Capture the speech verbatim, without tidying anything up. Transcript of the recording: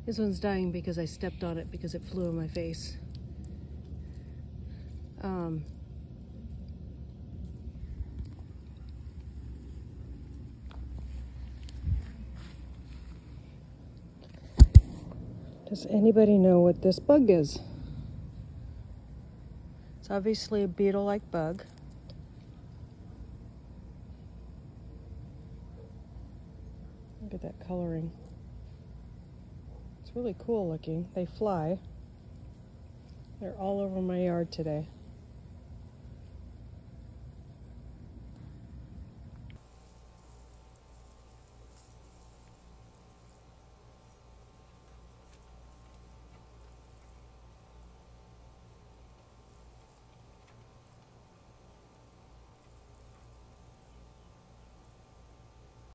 This one's dying because I stepped on it because it flew in my face. Um, does anybody know what this bug is? It's obviously a beetle-like bug. Look at that coloring. It's really cool looking. They fly. They're all over my yard today.